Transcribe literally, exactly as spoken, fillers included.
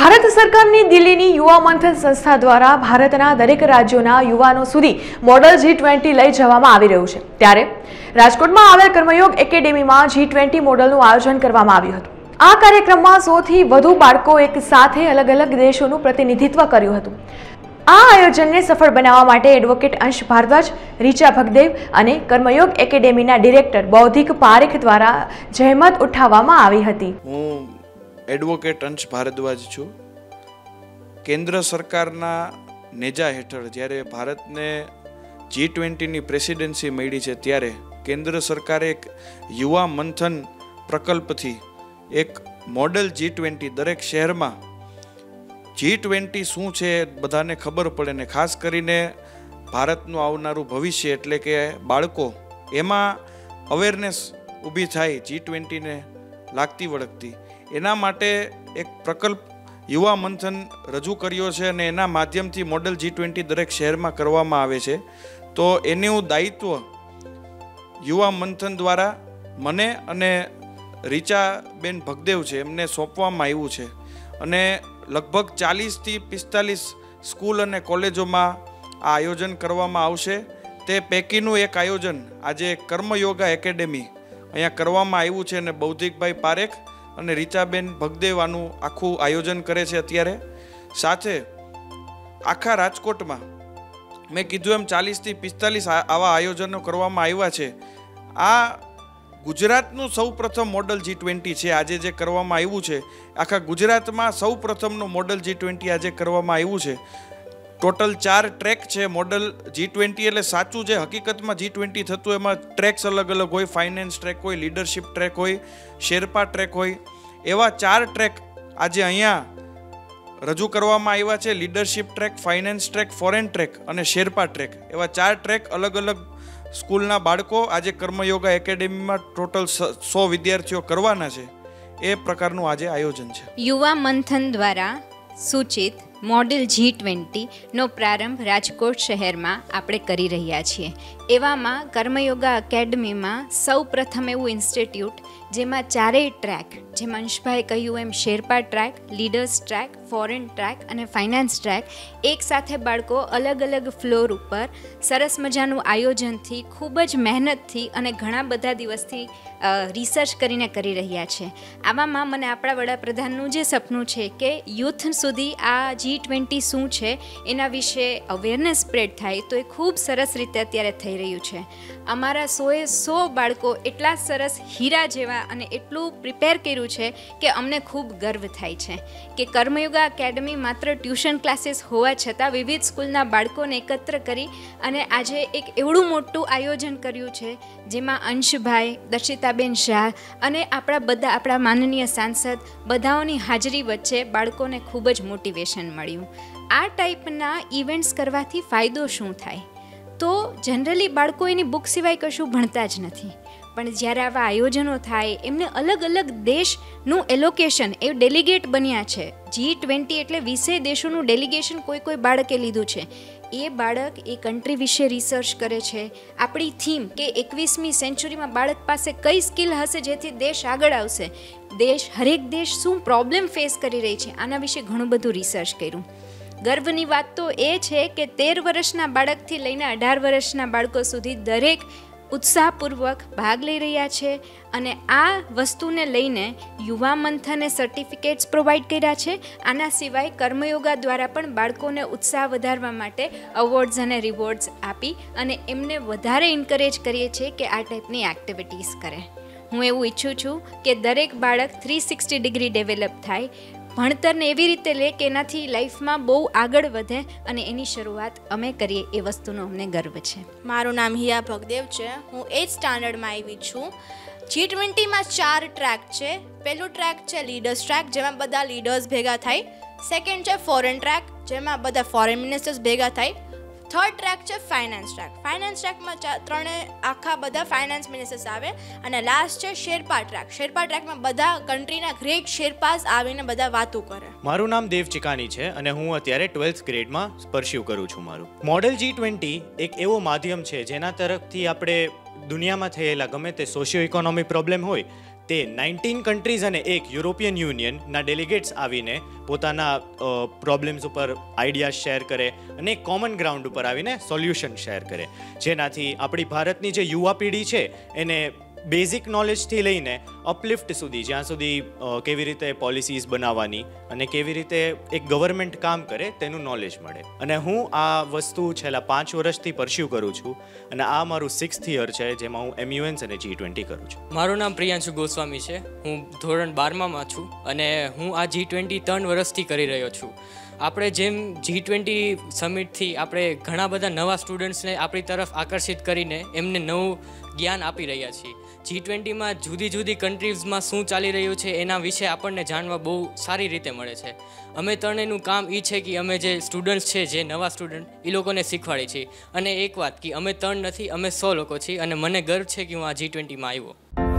ભારત સરકારની દિલ્હીની યુવા મંથન સંસ્થા દ્વારા ભારતના દરેક રાજ્યોના યુવાનો સુધી મોડલ જી ટ્વેન્ટી લઈ જવામાં આવી રહ્યું છે। ત્યારે રાજકોટમાં આવેલ કર્મયોગ એકેડેમીમાં જી ટ્વેન્ટી મોડલનું આયોજન કરવામાં આવ્યું હતું। આ કાર્યક્રમમાં સૌથી વધુ બાળકો એક સાથે અલગ અલગ દેશોનું પ્રતિનિધિત્વ કર્યું હતું। આ આયોજનને સફળ બનાવવા માટે એડવોકેટ અંશ ભારદ્વાજ, રીચા ભગદેવ અને કર્મયોગ એકેડેમીના ડિરેક્ટર બૌદ્ધિક પારેખ દ્વારા જહેમત ઉઠાવવામાં આવી હતી। હું એડવોકેટ અંશ ભારદ્વાજ છું। કેન્દ્ર સરકારના નેજા હેઠળ જ્યારે ભારતને જી ટ્વેન્ટીની પ્રેસિડેન્સી મળી છે ત્યારે કેન્દ્ર સરકારે એક યુવા મંથન પ્રકલ્પથી એક મોડલ જી ટ્વેન્ટી દરેક શહેરમાં જી ટ્વેન્ટી શું છે બધાને ખબર પડે ને ખાસ કરીને ભારતનું આવનારું ભવિષ્ય એટલે કે બાળકો એમાં અવેરનેસ ઊભી થાય જી ટ્વેન્ટીને લાગતી વળગતી એના માટે એક પ્રકલ્પ યુવા મંથન રજૂ કર્યો છે અને એના માધ્યમથી મોડલ જી ટ્વેન્ટી દરેક શહેરમાં કરવામાં આવે છે। તો એનું દાયિત્વ યુવા મંથન દ્વારા મને અને રીચાબેન ભગદેવ છે એમને સોંપવામાં આવ્યું છે અને લગભગ ચાલીસથી પિસ્તાલીસ સ્કૂલ અને કોલેજોમાં આ આયોજન કરવામાં આવશે। તે પૈકીનું એક આયોજન આજે કર્મયોગા એકેડેમી અહીંયા કરવામાં આવ્યું છે અને બૌદ્ધિકભાઈ પારેખ અને રીચાબેન ભગદેવ આનું આખું આયોજન કરે છે। અત્યારે સાથે આખા રાજકોટમાં મેં કીધું એમ ચાલીસથી પિસ્તાલીસ આવા આયોજનો કરવામાં આવ્યા છે। આ ગુજરાતનું સૌ પ્રથમ મોડલ જી ટ્વેન્ટી છે આજે જે કરવામાં આવ્યું છે। આખા ગુજરાતમાં સૌ પ્રથમનું મોડલ જી ટ્વેન્ટી આજે કરવામાં આવ્યું છે। ટોટલ ચાર ટ્રેક છે મોડલ જી ટ્વેન્ટી એટલે સાચું જે હકીકતમાં જી ટ્વેન્ટી થતું એમાં ટ્રેક્સ અલગ અલગ હોય, ફાઇનાન્સ ટ્રેક હોય, લીડરશિપ ટ્રેક હોય, શેરપા ટ્રેક હોય, એવા ચાર ટ્રેક આજે અહીંયા રજૂ કરવામાં આવ્યા છે। Leadership track, finance track, foreign track અને શેરપા ટ્રેક એવા ચાર ટ્રેક અલગ અલગ સ્કૂલના બાળકો આજે કર્મયોગા એકેડેમીમાં ટોટલ સો વિદ્યાર્થીઓ કરવાના છે। એ પ્રકારનું આજે આયોજન છે। યુવા મંથન દ્વારા સૂચિત મોડેલ જી ટ્વેન્ટીનો પ્રારંભ રાજકોટ શહેરમાં આપણે કરી રહ્યા છીએ। એવામાં કર્મયોગા એકેડમીમાં સૌ પ્રથમ એવું ઇન્સ્ટિટ્યૂટ જેમાં ચારેય ટ્રેક, જેમ અંશભાઈ કહ્યું એમ sherpa track, leaders track, foreign track અને ફાઇનાન્સ ટ્રેક એક સાથે બાળકો અલગ અલગ ફ્લોર ઉપર સરસ મજાનું આયોજનથી ખૂબ જ મહેનતથી અને ઘણા બધા દિવસથી રિસર્ચ કરીને કરી રહ્યા છે। આવામાં મને આપણા વડાપ્રધાનનું જે સપનું છે કે યુથ સુધી આ જી ટ્વેન્ટી શું છે એના વિશે અવેરનેસ સ્પ્રેડ થાય તો એ ખૂબ સરસ રીતે અત્યારે થઈ રહ્યું છે। અમારા સોએ સો બાળકો એટલા સરસ હીરા જેવા અને એટલું પ્રિપેર કર્યું છે કે અમને ખૂબ ગર્વ થાય છે કે કર્મયોગા એકેડમી માત્ર ટ્યુશન ક્લાસીસ હોવા છતાં વિવિધ સ્કૂલના બાળકોને એકત્ર કરી અને આજે એક એવડું મોટું આયોજન કર્યું છે જેમાં અંશભાઈ, દર્શિતાબેન શાહ અને આપણા બધા આપણા માનનીય સાંસદ બધાઓની હાજરી વચ્ચે બાળકોને ખૂબ જ મોટિવેશન મળ્યું। આ ટાઈપના ઇવેન્ટ્સ કરવાથી ફાયદો શું થાય? તો જનરલી બાળકો એની બુક સિવાય કશું ભણતા જ નથી, પણ જ્યારે આવા આયોજનો થાય એમને અલગ અલગ દેશનું એલોકેશન એ ડેલિગેટ બન્યા છે। જી ટ્વેન્ટી એટલે વીસે દેશોનું ડેલિગેશન કોઈ કોઈ બાળકે લીધું છે। એ બાળક એ કન્ટ્રી વિશે રિસર્ચ કરે છે। આપણી થીમ કે એકવીસમી સેન્ચુરીમાં બાળક પાસે કઈ સ્કિલ હશે જેથી દેશ આગળ આવશે, દેશ હરેક દેશ શું પ્રોબ્લેમ ફેસ કરી રહી છે આના વિશે ઘણું બધું રિસર્ચ કર્યું। ગર્વની વાત તો એ છે કે તેર વર્ષના બાળકથી લઈને અઢાર વર્ષના બાળકો સુધી દરેક ઉત્સાહપૂર્વક ભાગ લઈ રહ્યા છે અને આ વસ્તુને લઈને યુવા મંથને સર્ટિફિકેટ્સ પ્રોવાઈડ કર્યા છે। આના સિવાય કર્મયોગા દ્વારા પણ બાળકોને ઉત્સાહ વધારવા માટે અવોર્ડ્સ અને રિવોર્ડ્સ આપી અને એમને વધારે એન્કરેજ કરીએ છીએ કે આ ટાઈપની એક્ટિવિટીઝ કરે। હું એવું ઈચ્છું છું કે દરેક બાળક થ્રી સિક્સટી ડિગ્રી ડેવલપ થાય, ભણતરને એવી રીતે લે કે એનાથી લાઈફમાં બહુ આગળ વધે અને એની શરૂઆત અમે કરીએ એ વસ્તુનો અમને ગર્વ છે। મારું નામ હિયા ભગદેવ છે। હું એઇથ સ્ટાન્ડર્ડમાં આવી છું। જી ટ્વેન્ટીમાં ચાર ટ્રેક છે। પહેલું ટ્રેક છે લીડર્સ ટ્રેક જેમાં બધા લીડર્સ ભેગા થાય। સેકન્ડ છે ફોરેન ટ્રેક જેમાં બધા ફોરેન મિનિસ્ટર્સ ભેગા થાય। થર્ડ ટ્રેક છે ફાઇનાન્સ ટ્રેક। ફાઇનાન્સ ટ્રેકમાં ત્રણે આખા બધા ફાઇનાન્સ મિનિસ્ટર્સ આવે અને લાસ્ટ છે શેરપા ટ્રેક। શેરપા ટ્રેકમાં બધા કન્ટ્રીના ગ્રેટ શેરપાસ આવીને બધા વાતો કરે। મારું નામ દેવ ચિકાની છે અને હું અત્યારે ટ્વેલ્થ ગ્રેડમાં પરસ્યુ કરું છું મારું। મોડલ જી ટ્વેન્ટી એક એવો માધ્યમ છે જેના તરફથી આપણે દુનિયામાં થયેલા ગમે તે સોશિયો ઇકોનોમી પ્રોબ્લેમ હોય તે નાઇન્ટીન કન્ટ્રીઝ અને એક યુરોપિયન યુનિયનના ડેલિગેટ્સ આવીને પોતાના પ્રોબ્લેમ્સ ઉપર આઈડિયા શેર કરે અને એક કોમન ગ્રાઉન્ડ ઉપર આવીને સોલ્યુશન શેર કરે, જેનાથી આપણી ભારતની જે યુવા પેઢી છે એને બેઝિક નોલેજથી લઈને અપલિફ્ટ સુધી, જ્યાં સુધી કેવી રીતે પોલિસીઝ બનાવવાની અને કેવી રીતે એક ગવર્મેન્ટ કામ કરે તેનું નોલેજ મળે. અને હું આ વસ્તુ છેલ્લા પાંચ વર્ષથી પરસ્યુ કરું છું અને આ મારું સિક્સ્થ યર છે જેમાં હું એમયુએન્સ અને જી ટ્વેન્ટી કરું છું. મારું નામ પ્રિયાંશુ ગોસ્વામી છે. હું ધોરણ બારમામાં છું અને હું આ જી ટ્વેન્ટી ત્રણ વર્ષથી કરી રહ્યો છું. આપણે જેમ જી ટ્વેન્ટી સમિટથી આપણે ઘણા બધા નવા સ્ટુડન્ટ્સને આપણી તરફ આકર્ષિત કરીને એમને નવું જ્ઞાન આપી રહ્યા છીએ. જી ટ્વેન્ટીમાં જુદી જુદી કન્ટ્રીઝમાં શું ચાલી રહ્યું છે એના વિશે આપણને જાણવા બહુ સારી રીતે મળે છે. અમે ત્રણેયનું કામ એ છે કે અમે જે સ્ટુડન્ટ્સ છે, જે નવા સ્ટુડન્ટ, એ લોકોને શીખવાડીએ છીએ. અને એક વાત કે અમે ત્રણ નથી, અમે સો લોકો છીએ અને મને ગર્વ છે કે હું આ જી ટ્વેન્ટીમાં આવ્યો.